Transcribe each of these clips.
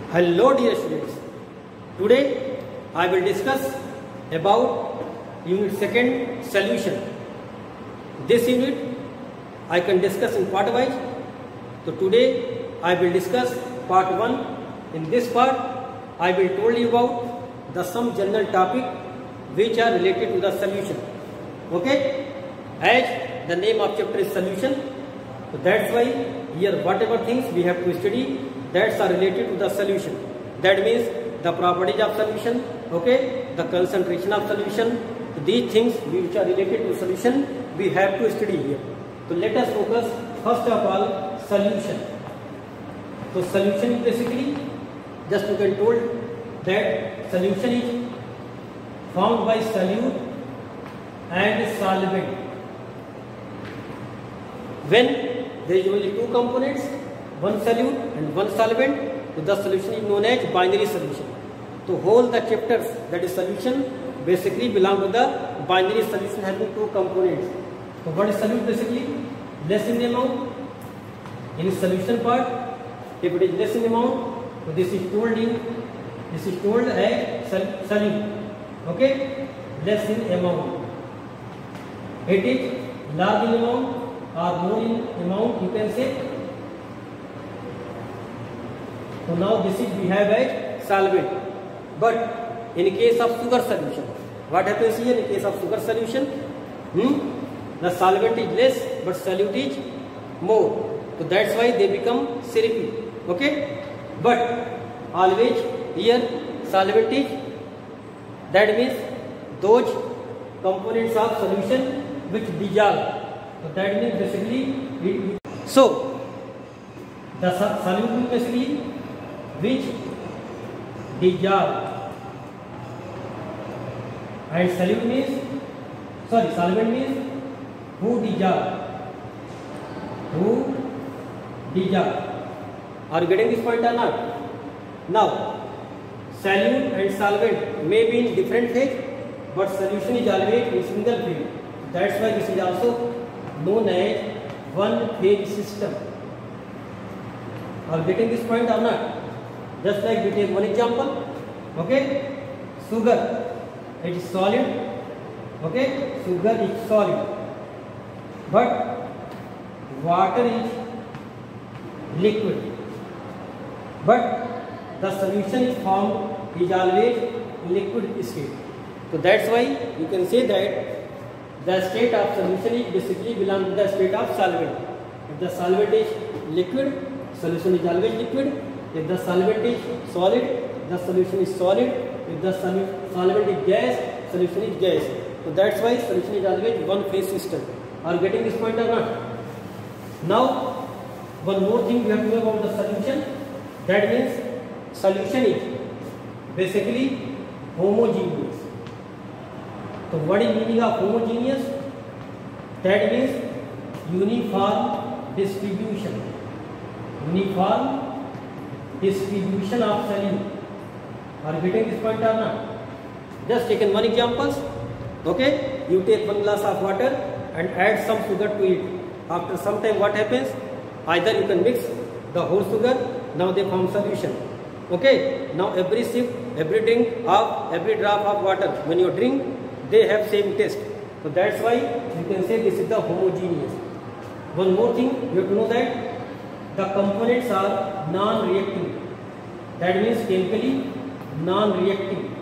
Hello dear students, today I will discuss about unit 2nd solution. This unit I can discuss in part wise. So today I will discuss part 1. In this part I will tell you about the some general topic which are related to the solution. Okay, as the name of chapter is solution, so that's why here whatever things we have to study that are related to the solution. That means the properties of solution, okay, the concentration of solution. So these things which are related to solution we have to study here. So let us focus first of all solution. So solution is basically just you can told that solution is formed by solute and solvent. When there is only two components, one solute and one solvent, so the solution is known as binary solution. So whole the chapters, that is solution, basically belong to the binary solution having two components. So what is solute basically? Less in amount. In solution part, if it is less in amount, so this is told as solute. Okay, less in amount. It is large in amount or more in amount, you can say. So now this is we have as solvent. But in case of sugar solution, what happens here in case of sugar solution? The solvent is less but solute is more. So that's why they become syrupy. Okay? But always here solvent is, that means those components of solution which dissolve. So that means basically so the solute basically which dissolve, and solute means solvent means who dissolve. Are you getting this point or not? Now solute and solvent may be in different phase, but solution is always in single phase. That's why this is also known as one phase system. Are you getting this point or not? Just like we take one example, okay, sugar, it is solid, okay, sugar is solid, but water is liquid, but the solution is formed is always liquid state. So that's why you can say that the state of solution is basically belong to the state of solvent. If the solvent is liquid, solution is always liquid. If the solvent is solid, the solution is solid. If the solvent is gas, solution is gas. So that's why solution is always one phase system. Are you getting this point or not? Now, one more thing we have to know about the solution. That means solution is basically homogeneous. So what is meaning of homogeneous? That means uniform distribution. Uniform distribution of solute. Are you getting this point or not? Just taken one example. Okay, you take one glass of water and add some sugar to it. After some time what happens? Either you can mix the whole sugar, now they form solution. Okay, now every sip, every drink of every drop of water, when you drink, they have same taste. So that's why you can say this is the homogeneous. One more thing you have to know that the components are non-reacting. That means chemically non-reacting.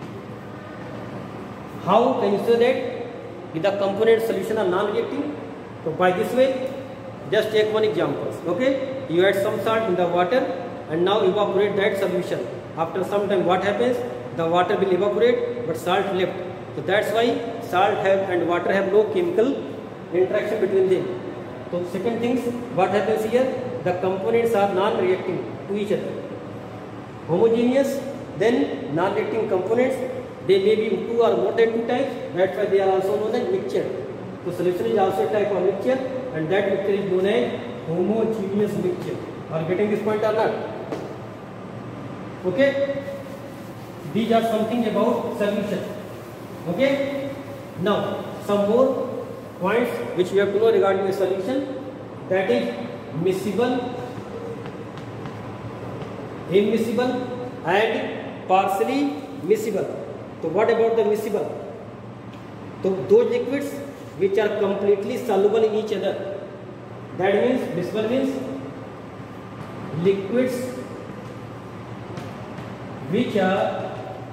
How can you say that if the component solution are non-reacting? So by this way, just take one example. Okay, you add some salt in the water and now evaporate that solution. After some time what happens? The water will evaporate but salt left. So that's why salt and water have no chemical interaction between them. So second things, what happens here? The components are non-reacting to each other. Homogeneous, then non-reacting components, they may be two or more than two types. That's why they are also known as mixture. So solution is also a type of mixture, and that mixture is known as homogeneous mixture. Are you getting this point or not? Okay, these are something about solution. Okay, now some more points which you have to know regarding the solution. That is miscible, immiscible and partially miscible. So what about the miscible? So those liquids which are completely soluble in each other. That means miscible means liquids which are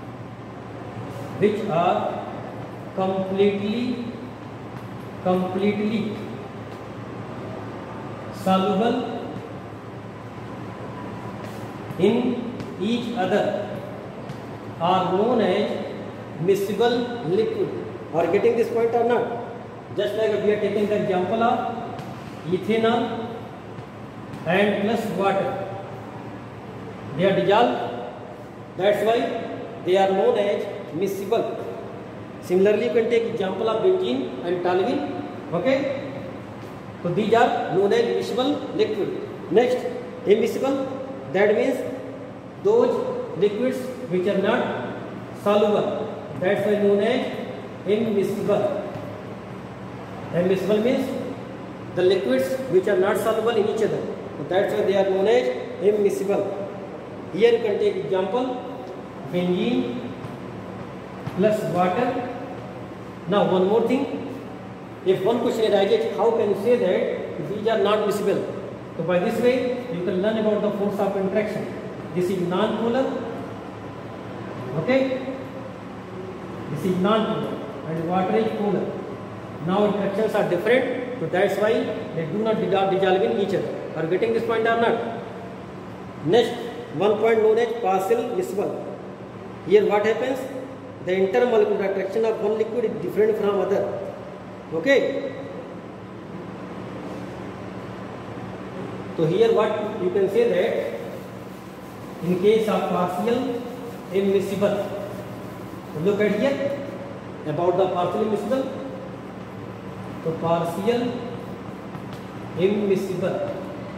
completely soluble in each other are known as miscible liquid. Are getting this point or not? Just like we are taking the example of ethanol and plus water. They are dissolved. That's why they are known as miscible. Similarly, you can take example of benzene and toluene. Okay. So these are known as miscible liquid. Next, immiscible. That means those liquids which are not soluble. That's why known as immiscible. Immiscible means the liquids which are not soluble in each other. So that's why they are known as immiscible. Here you can take example benzene plus water. Now one more thing. If one question arises, how can you say that these are not miscible? So by this way, you can learn about the force of interaction. This is non-polar. Okay. This is non-polar and water is polar. Now interactions are different, so that's why they do not dissolve in each other. Are getting this point or not? Next, one point known as partial miscible. Here what happens? The intermolecular attraction of one liquid is different from other. Okay. So here what you can say that in case of partial immiscible. Look at here about the partial immiscible. So partial immiscible.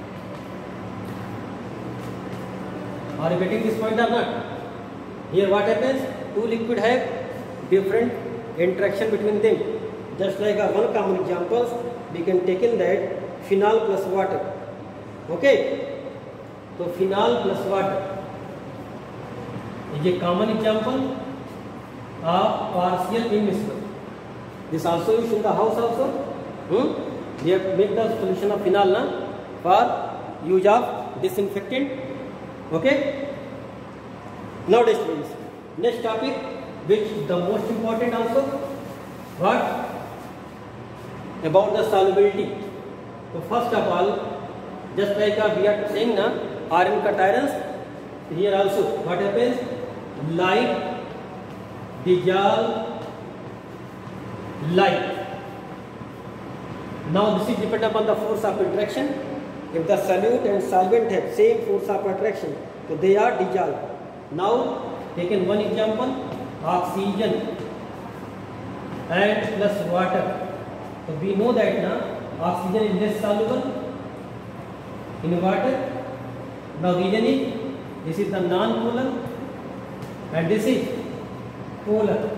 Are you getting this point or not? Here what happens? Two liquid have different interaction between them. Just like one common example, we can take in that phenol plus water. Okay. So phenol plus water is a common example of partial immiscible. This also used in the house also. We have made the solution of phenol for use of disinfectant. Okay. Now students, next topic, which the most important also, what about the solubility. So first of all, just like we are saying now, iron cations, here also what happens? Light dissolve light. Now this is dependent upon the force of attraction. If the solute and solvent have same force of attraction, so they are dissolved. Now taken one example, oxygen and plus water. So we know that now oxygen is less soluble in water. Now reason is this is the non-polar and this is polar.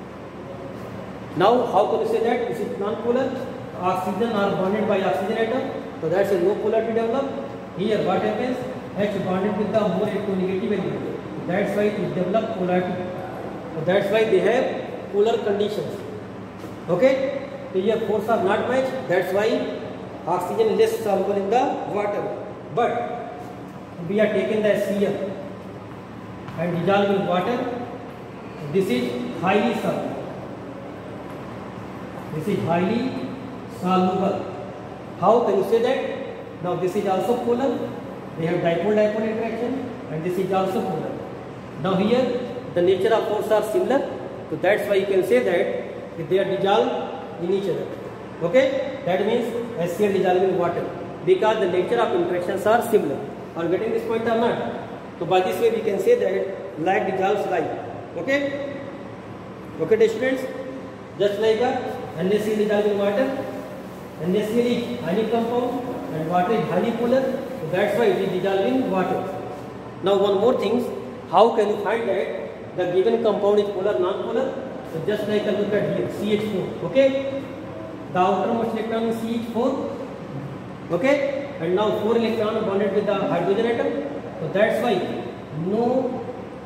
Now how can you say that this is non-polar? Oxygen are bonded by oxygen atom, so that's a no polarity develop. Here what happens? H bonded with the more electronegative element. That's why it develops polarity. So that's why they have polar conditions. Okay. So here force are not matched. That's why oxygen is less soluble in the water. But we are taking the Cl and dissolve in water. This is highly soluble. This is highly soluble. How can you say that? Now this is also polar. They have dipole-dipole interaction, and this is also polar. Now here the nature of force are similar, so that's why you can say that they are dissolved in each other. Okay, that means HCl dissolved in water because the nature of interactions are similar. Are getting this point or not? So by this way we can say that light dissolves light. Okay. Okay, students. Just like NaCl dissolved in water. NaCl is ionic compound and water is highly polar. So that's why it is dissolved in water. Now one more thing, how can you find that the given compound is polar, non-polar? So just like a look at here, CH4. Okay, the outermost electron is CH4. Okay, and now 4 electrons bonded with the hydrogen atom. So that's why no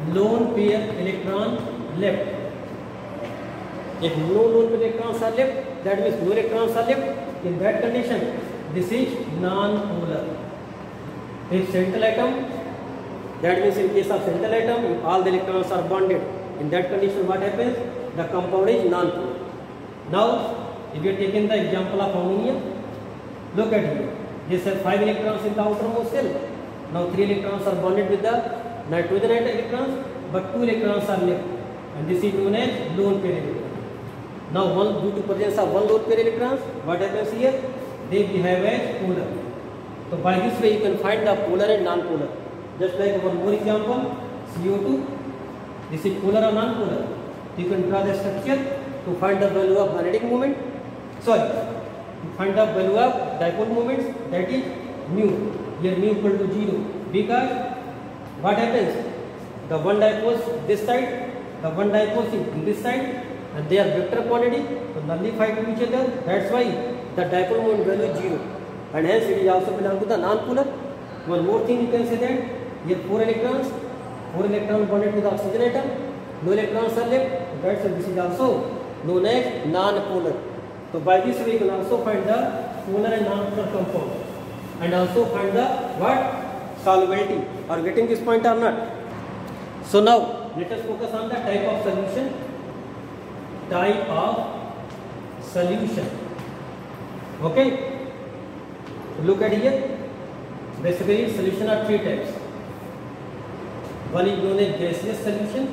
lone pair electron left. If no lone pair electrons are left, that means no electrons are left. In that condition, this is non-polar. If central atom, that means in case of central atom, if all the electrons are bonded, in that condition what happens? The compound is non-polar. Now, if you are taking the example of ammonia, look at here. This has 5 electrons in the outermost shell. Now 3 electrons are bonded with the nitrogen electrons, but 2 electrons are left, and this is known as lone pair electron. Now, due to presence of one lone pair electrons, what happens here? They behave as polar. So by this way, you can find the polar and non-polar. Just like one more example, CO2. This is polar or non-polar. You can draw the structure to find the value of magnetic moment. Sorry, to find the value of dipole moments, that is mu. Here mu equal to 0, because what happens? The one dipole this side, the one dipole is in this side, and they are vector quantity, so nullify to each other. That's why the dipole moment value is 0, and hence it is also belong to the non-polar. One more thing you can say that here 4 electrons bonded to the oxygen atom, no electrons are left. That's why this is also known as non-polar. So by this way you can also find the polar and non-polar compound, and also find the what? Solubility. Are getting this point or not? So now let us focus on the type of solution. Type of solution. Okay. Look at here. Basically, solution are 3 types. One is known as gaseous solution.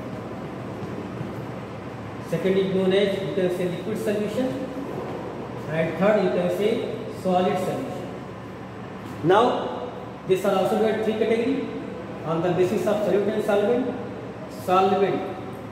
Second is known as, you can say, liquid solution, and third you can say solid solution. Now, these are also divided 3 categories on the basis of solute and solvent. Solvent.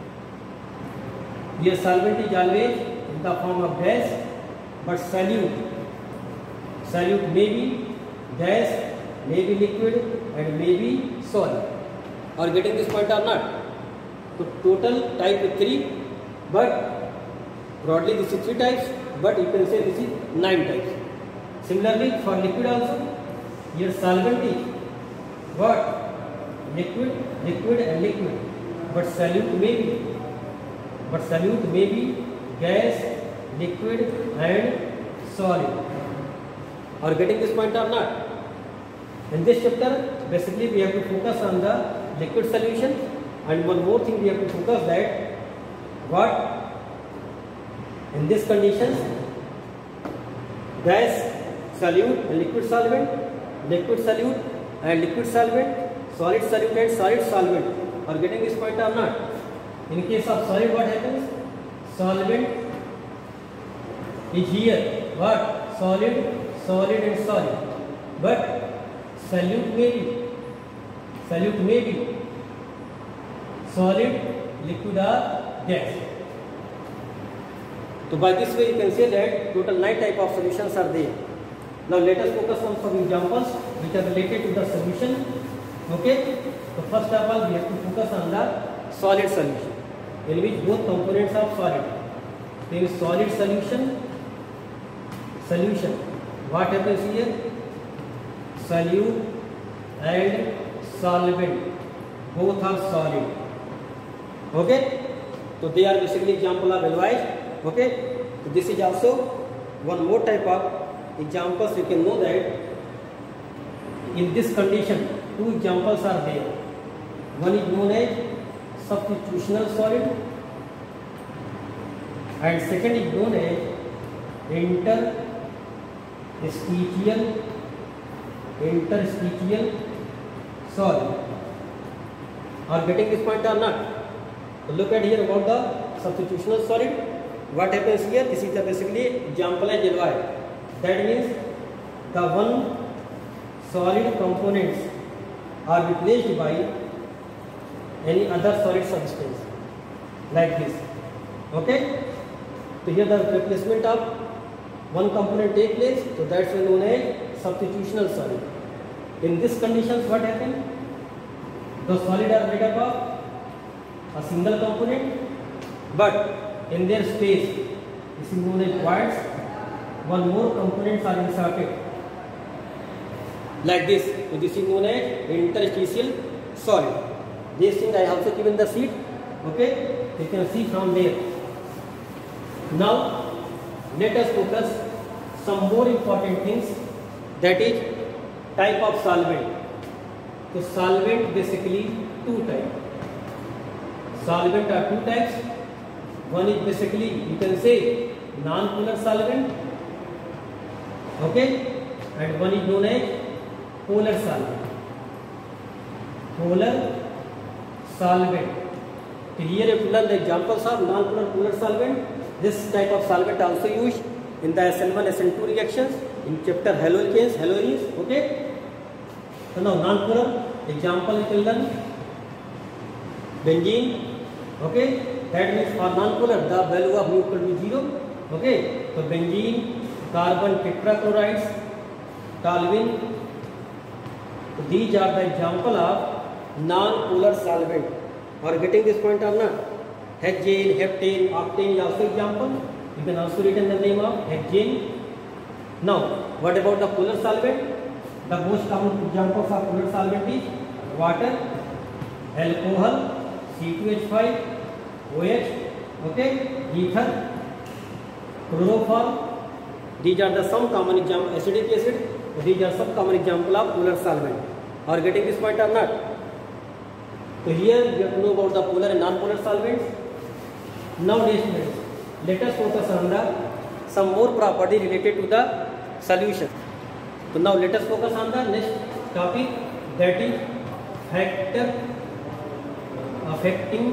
Here solvent is always in the form of gas, but solute may be gas, may be liquid, and may be solid. Are getting this point or not? So total type 3, but broadly this is 3 types, but you can say this is 9 types. Similarly for liquid also, here solvent is what? Liquid and liquid, but solute may be gas, liquid and solid. Are getting this point or not? In this chapter, basically we have to focus on the liquid solution, and one more thing we have to focus that what in these conditions gas, solute and liquid solvent, liquid solute and liquid solvent, solid solute and solid solvent. Are getting this point or not? In case of solid, what happens? Solvent is here what? Solid and solid, but solute may be solid, liquid or gas. So by this way you can say that total 9 type of solutions are there. Now let us focus on some examples which are related to the solution. Okay. So first of all we have to focus on the solid solution, in which both components are solid. There is solid solution. What happens here? Solute and solvent both are solid. Okay. So they are basically example of alloys. Okay. So this is also one more type of examples. You can know that in this condition 2 examples are there. One is known as substitutional solid, and second is known as interstitial solid. Are getting this point or not? So look at here about the substitutional solid. What happens here? This is the basically example as alloy. That means the one solid components are replaced by any other solid substance like this. Okay. So here the replacement of one component take place. So that's known as substitutional solid. In these conditions, what happens? The solid are made up of a single component, but in their space, this is known as voids, one more components are inserted like this. So this is known as interstitial solid. This thing I also given the sheet. Okay, you can see from there. Now let us focus some more important things, that is type of solvent. So solvent basically two types. Solvent are two types. One is basically you can say non-polar solvent, okay, and one is known as polar solvent. Polar solvent. So here you have to learn the examples of non-polar polar solvent. This type of solvent also used in the SN1 SN2 reactions in chapter halogens. Okay. So now non-polar example you can learn benzene. Okay, that means for non-polar the value of mu equal to 0. Okay, so benzene, carbon tetrachlorides, toluene. So these are the example of non-polar solvent. Or getting this point or not? Hexane, heptane, octane is also example. You can also written the name of hexane. Now, what about the polar solvent? The most common examples of polar solvent is water, alcohol, C2H5, OH, okay, ether, chloroform. These are the some common example. Acetic acid. These are some common example of polar solvent. Or getting this point or not? So here we have to know about the polar and non-polar solvents. Now let us focus on the some more property related to the solution. So now let us focus on the next topic, that is factor affecting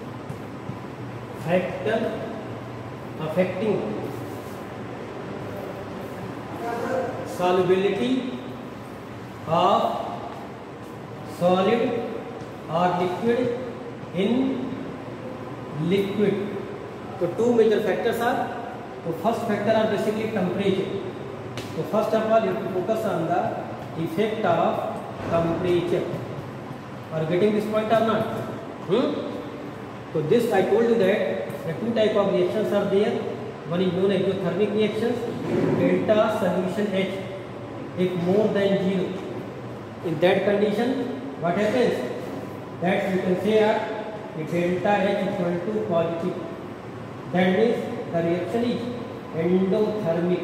solubility of solid or liquid in liquid. So two major factors are. So first factor are basically temperature. So first of all you have to focus on the effect of temperature. Are getting this point or not? So this I told you that the two type of reactions are there. One is known as exothermic reactions. Delta solution H if more than 0. In that condition, what happens? That you can say delta H equal to positive. That means the reaction is endothermic.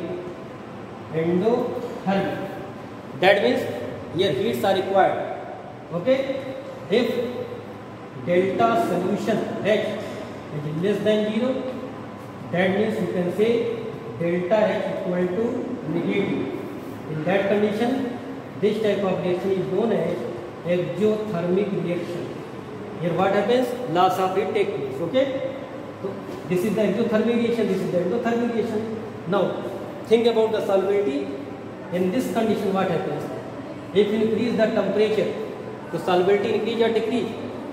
That means here heats are required. Okay. If delta solution H is less than 0, that means you can say delta H equal to negative. In that condition, this type of reaction is known as exothermic reaction. Here what happens? Loss of heat takes place. Okay. So this is the exothermic reaction. This is the endothermic reaction. Now think about the solubility. In this condition, what happens? If you increase the temperature, so solubility increase or decrease?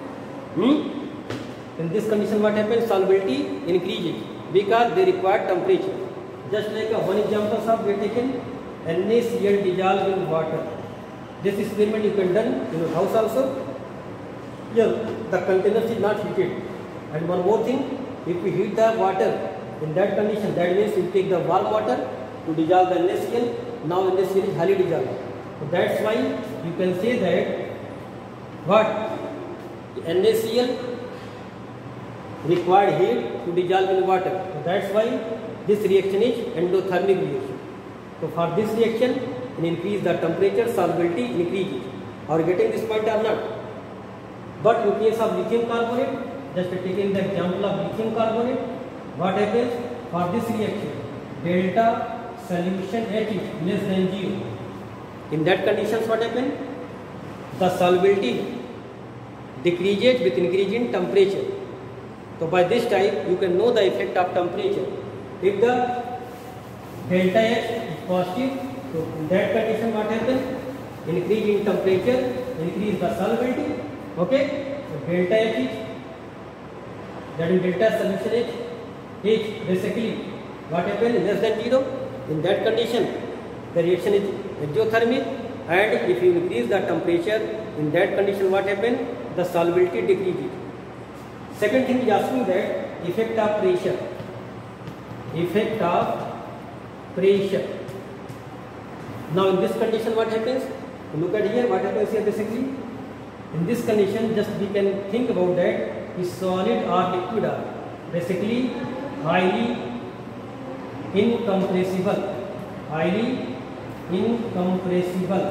In this condition, what happens? Solubility increases because they require temperature. Just like one example of we taken NaCl dissolved in water. This experiment you can done in your house also. Here the container is not heated. And one more thing, if we heat the water in that condition, that means you take the warm water to dissolve the NaCl. Now NaCl is highly dissolved. So that's why you can say that what NaCl required heat to dissolve in water. So that's why this reaction is endothermic reaction. So for this reaction, increase the temperature, solubility increases. Are getting this point or not? But in case of lithium carbonate, just taking the example of lithium carbonate, what happens for this reaction? Delta solution H is less than 0. In that conditions, what happens? The solubility decreases with increase in temperature. So by this type, you can know the effect of temperature. If the delta H is positive, so in that condition, what happens? Increase in temperature, increase the solubility. Okay, so delta H is, that is delta solution H basically what happens? Less than 0. In that condition, the reaction is exothermic, and if you increase the temperature, in that condition, what happens? The solubility decreases. Second thing is asking that effect of pressure. Effect of pressure. Now in this condition, what happens? Look at here, what happens here basically? In this condition, just we can think about that is solid or liquid are basically highly incompressible. Highly incompressible.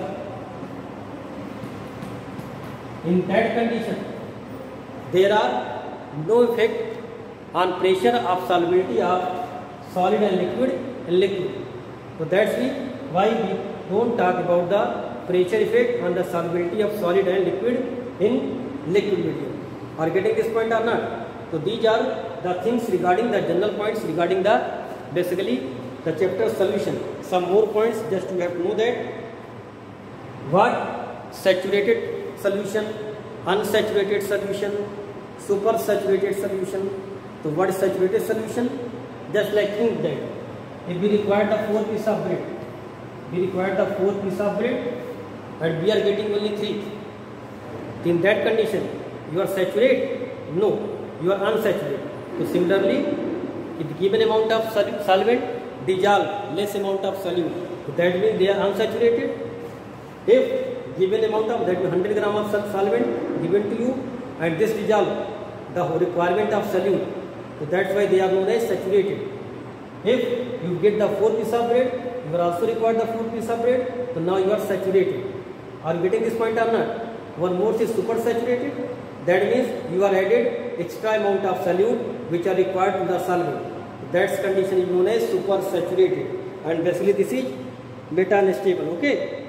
In that condition, there are no effect on pressure of solubility of solid and liquid. So that's why we don't talk about the pressure effect on the solubility of solid and liquid in liquid medium. Are getting this point or not? So these are the things regarding the general points regarding the basically the chapter solution. Some more points just you have to know that what saturated solution, unsaturated solution, supersaturated solution. So what is saturated solution? Just like think that if we require the 4 pieces of bread, and we are getting only 3. In that condition, you are saturated? No, you are unsaturated. So similarly, if given amount of solvent dissolve less amount of solute, so that means they are unsaturated. If given amount of that 100 gram of solvent given to you and this dissolve the requirement of solute, so that's why they are known as saturated. If you get the 4 pieces of bread, you are also required the 4 pieces of bread, so now you are saturated. Are you getting this point or not? One more is supersaturated. That means you are added extra amount of solute which are required to the solvent. That condition is known as supersaturated, and basically this is beta unstable. Okay.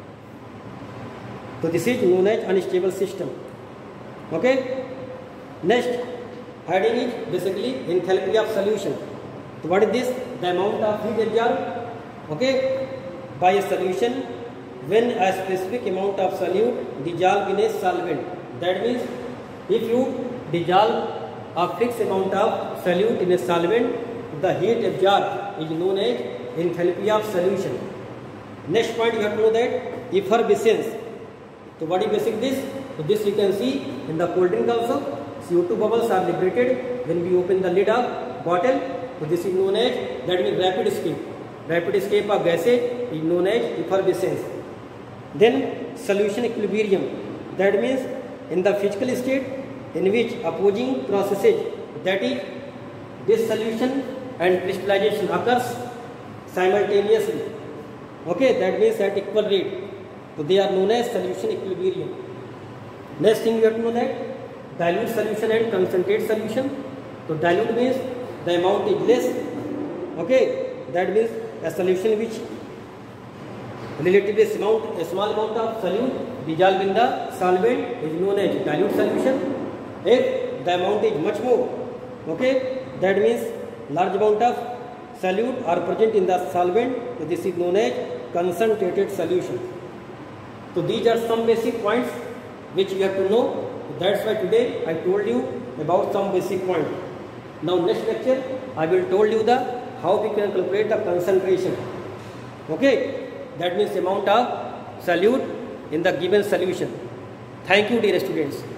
So this is known as unstable system. Okay. Next heading is basically enthalpy of solution. So what is this? The amount of heat absorbed, okay, by a solution when a specific amount of solute dissolved in a solvent. That means if you dissolve a fixed amount of solute in a solvent, the heat absorbed is known as enthalpy of solution. Next point you have to know that effervescence. So what is basic this? So this you can see in the cold drink also. CO2 bubbles are liberated when we open the lid of bottle. So this is known as, that means rapid escape. Rapid escape of gases is known as effervescence. Then solution equilibrium. That means in the physical state in which opposing processes, that is dissolution and crystallization occurs simultaneously. Okay, that means at equal rate. So they are known as solution equilibrium. Next thing you have to know that dilute solution and concentrate solution. So dilute means the amount is less. Okay, that means a solution which relatively small amount of solute dissolved in the solvent is known as dilute solution. If the amount is much more, okay, that means large amount of solute are present in the solvent. So this is known as concentrated solution. So these are some basic points which you have to know. That's why today I told you about some basic points. Now next lecture I will told you the how we can calculate the concentration. Okay, that means amount of solute in the given solution. Thank you dear students.